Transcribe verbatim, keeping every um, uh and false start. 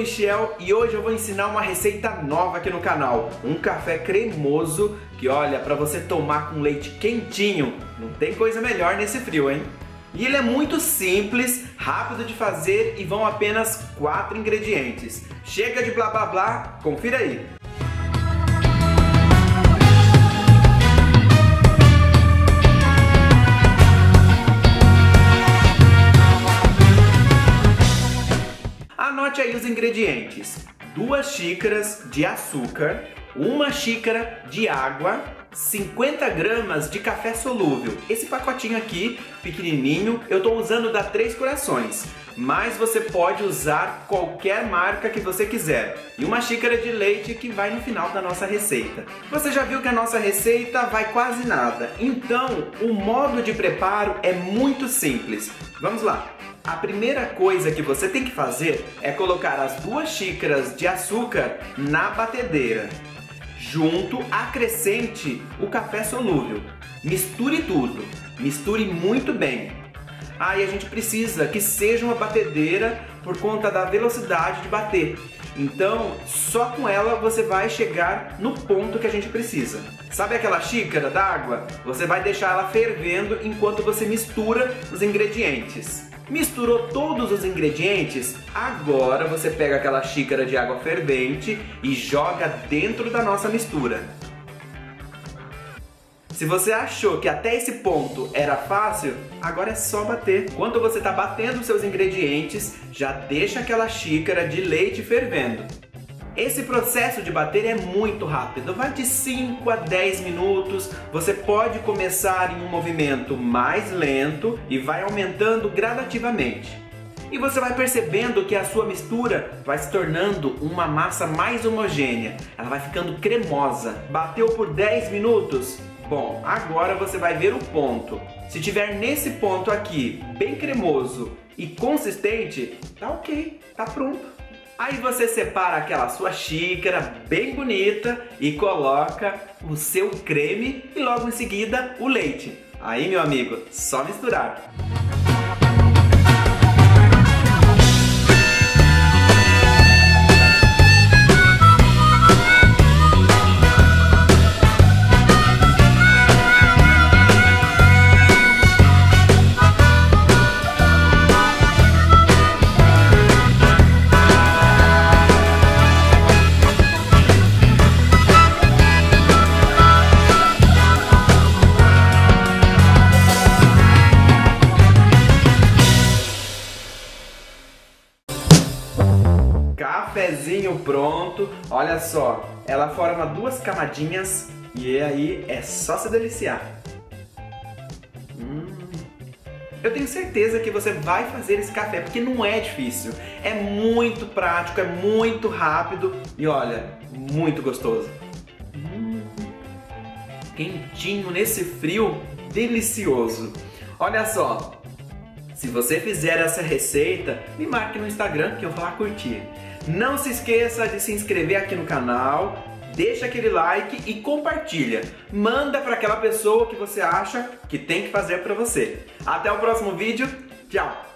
Michel e hoje eu vou ensinar uma receita nova aqui no canal. Um café cremoso que, olha, para você tomar com leite quentinho. Não tem coisa melhor nesse frio, hein? E ele é muito simples, rápido de fazer e vão apenas quatro ingredientes. Chega de blá blá blá, confira aí. Anote aí os ingredientes: duas xícaras de açúcar, uma xícara de água, cinquenta gramas de café solúvel. Esse pacotinho aqui, pequenininho, eu estou usando da Três Corações, mas você pode usar qualquer marca que você quiser. E uma xícara de leite que vai no final da nossa receita. Você já viu que a nossa receita vai quase nada, então o modo de preparo é muito simples. Vamos lá! A primeira coisa que você tem que fazer é colocar as duas xícaras de açúcar na batedeira. Junto, acrescente o café solúvel. Misture tudo. Misture muito bem. Ah, e a gente precisa que seja uma batedeira por conta da velocidade de bater. Então, só com ela você vai chegar no ponto que a gente precisa. Sabe aquela xícara d'água? Você vai deixar ela fervendo enquanto você mistura os ingredientes. Misturou todos os ingredientes? Agora você pega aquela xícara de água fervente e joga dentro da nossa mistura. Se você achou que até esse ponto era fácil, agora é só bater. Quando você está batendo os seus ingredientes, já deixa aquela xícara de leite fervendo. Esse processo de bater é muito rápido, vai de cinco a dez minutos. Você pode começar em um movimento mais lento e vai aumentando gradativamente. E você vai percebendo que a sua mistura vai se tornando uma massa mais homogênea. Ela vai ficando cremosa. Bateu por dez minutos? Bom, agora você vai ver o ponto. Se tiver nesse ponto aqui, bem cremoso e consistente, tá ok, tá pronto. Aí você separa aquela sua xícara bem bonita e coloca o seu creme e logo em seguida o leite. Aí, meu amigo, só misturar. Cafezinho pronto, olha só, ela forma duas camadinhas e aí é só se deliciar. Hum. Eu tenho certeza que você vai fazer esse café porque não é difícil, é muito prático, é muito rápido e olha, muito gostoso. Hum. Quentinho nesse frio, delicioso. Olha só, se você fizer essa receita, me marque no Instagram que eu vou lá curtir. Não se esqueça de se inscrever aqui no canal, deixa aquele like e compartilha. Manda para aquela pessoa que você acha que tem que fazer para você. Até o próximo vídeo, tchau!